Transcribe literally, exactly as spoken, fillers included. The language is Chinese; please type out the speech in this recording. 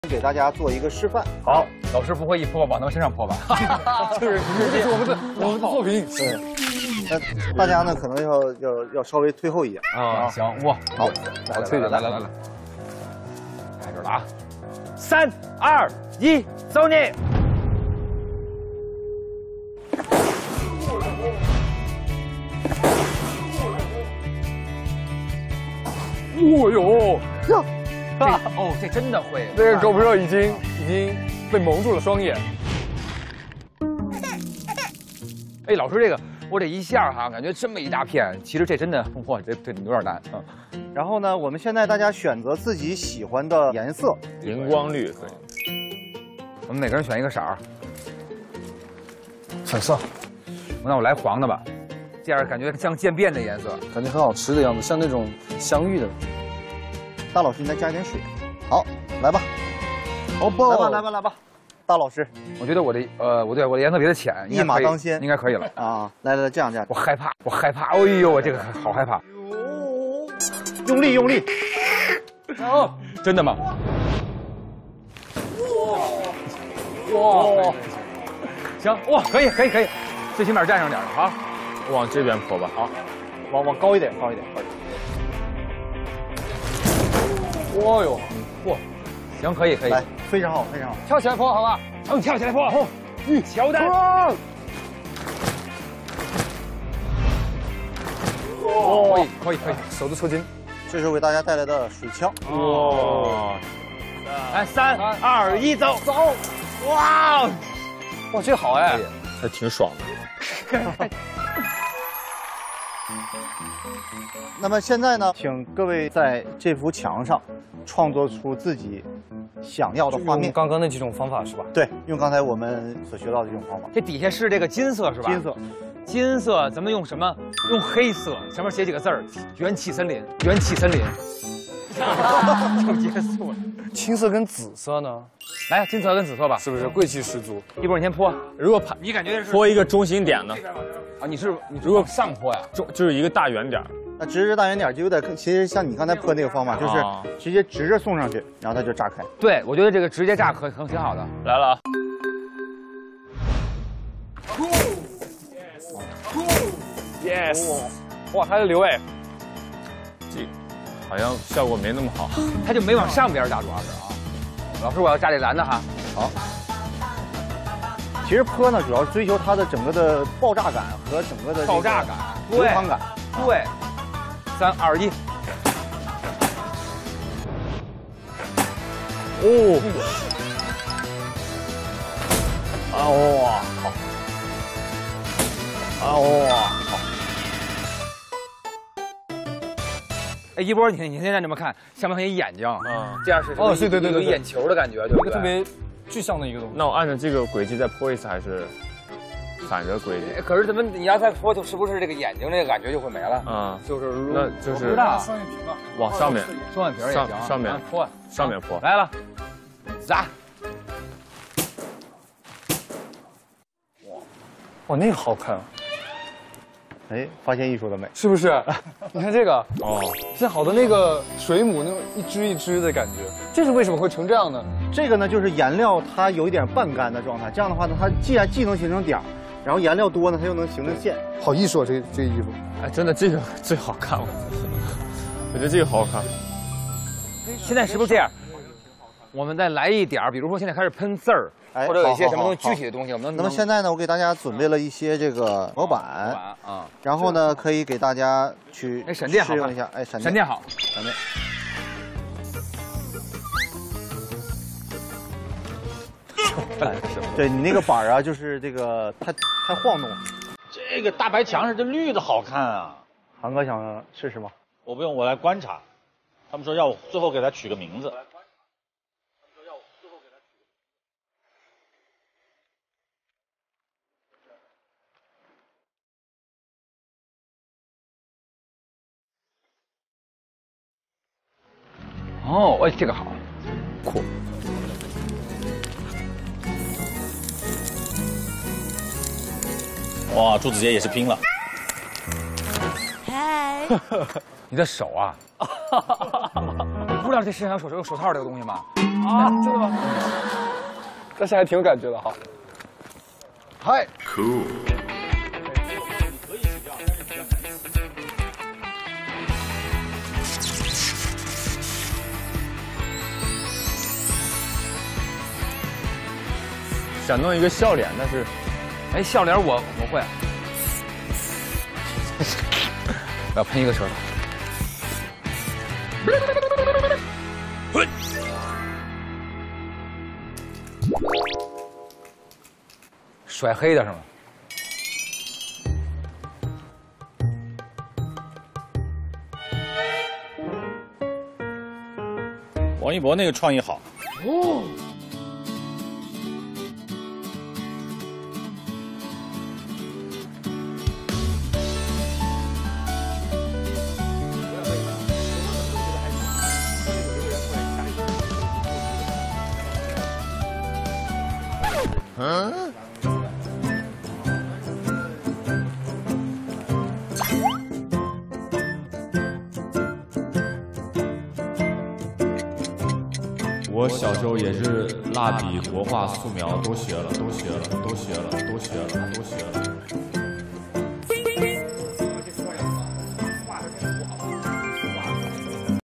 给大家做一个示范。 好，老师不会一泼往他们身上泼吧？ 就是这是我们的我们的作品。 对，那大家呢可能要要要稍微退后一点啊。行，哇， 好， 来退点，来来来来，开始了啊！三二一，走你！ 哦呦！ 这哦，这真的会。 这个狗朋友已经已经被蒙住了双眼。 哎，老师，这个我这一下哈，感觉这么一大片，其实这真的，哇，这这有点难啊。 然后呢，我们现在大家选择自己喜欢的颜色， 荧光绿可以。 我们每个人选一个色儿。 粉色。 那我来黄的吧，这样感觉像渐变的颜色， 感觉很好吃的样子，像那种香芋的。 大老师，你再加一点水。好，来吧。 哦不， 来吧，来吧，来吧。大老师， 我觉得我的呃，我对我的颜色比他浅， 一马当先， 应该可以了啊！来来来，这样这样。 我害怕，我害怕，哎呦，我这个好害怕。 用力用力。 哦，真的吗？哇哇！行，哇，可以可以可以，最起码站上点了啊。 往这边泼吧， 好，往往高一点，高一点，高一点。 哦呦，嚯，行，可以可以， 来，非常好，非常好， 跳起来泼，好吧？嗯，跳起来泼，哦，嗯，乔丹，哦，可以可以可以， 手都抽筋。 这是为大家带来的水枪。 哇！ 来，三二一，走走！哇，哇，这个好哎， 还挺爽的。 那么现在呢，请各位在这幅墙上创作出自己想要的画面。 刚刚那几种方法是吧？ 对，用刚才我们所学到的这种方法。 这底下是这个金色是吧？ 金色， 金色，咱们用什么？用黑色，上面写几个字儿：元气森林，元气森林。就结束了。 青色跟紫色呢？ 来，金色跟紫色吧， 是不是贵气十足？ 一波你先泼。 如果拍， 你感觉是泼一个中心点呢？ 啊，你是你如果上泼呀， 中就是一个大圆点。 那直着大圆点就有点，其实像你刚才泼那个方法，就是直接直着送上去，然后它就炸开。 对，我觉得这个直接炸可可能挺好的。 来了啊 ！Yes， 哇，还得留哎， 这好像效果没那么好。 它就没往上边炸，主要是啊。老师，我要炸这蓝的哈。 好。其实泼呢，主要是追求它的整个的爆炸感和整个的爆炸感、 流淌感。 对。三二一。 哦。 啊哇好。啊哇好。 哎，一波，你你现在这么看，像不像一眼睛？ 啊， 这样是哦，对对对对， 有眼球的感觉，对不对？ 一个特别具象的一个东西。 那我按照这个轨迹再泼一次，还是反着轨迹？ 可是咱们你要再泼，就是不是这个眼睛这个感觉就会没了？ 啊， 就是那就是不知道双眼皮吧， 往上面， 双眼皮也上行， 上面泼， 上面泼。 来了，砸！ 哇，那个好看啊！ 哎，发现艺术了没？ 是不是？你看这个哦， 像好多那个水母那种一只一只的感觉，这是为什么会成这样呢？ 这个呢，就是颜料它有一点半干的状态，这样的话呢，它既然既能形成点儿，然后颜料多呢，它又能形成线。 好艺术啊，这这衣服。 哎，真的这个最好看了，我觉得这个好好看。 现在是不是这样？我们再来一点儿，比如说现在开始喷字儿， 哎或者有一些什么东西好好好具体的东西，我们能。 那么现在呢，我给大家准备了一些这个模板啊， 然后呢，可以给大家去哎，闪电好试用一下。哎，闪电， 闪电好， 闪电。哎，对你那个板啊，就是这个太太晃动了。 这个大白墙上这绿的好看啊！ 韩哥想试试吗？ 我不用，我来观察。他们说要我最后给它取个名字。 哦，哎，这个好， 酷。 哇，朱子杰也是拼了。 嗨， 你的手啊，你不知道这世上有手有手套这个东西吗？ 啊，真的吗？但是还挺有感觉的哈。 嗨 ，cool。 想弄一个笑脸，但是， 哎，笑脸我我会。我要喷一个舌头。甩黑的是吗？ 王一博那个创意好。 哦。 嗯。 我小时候也是蜡笔、国画、素描都学了，都学了，都学了，都学了，都学了。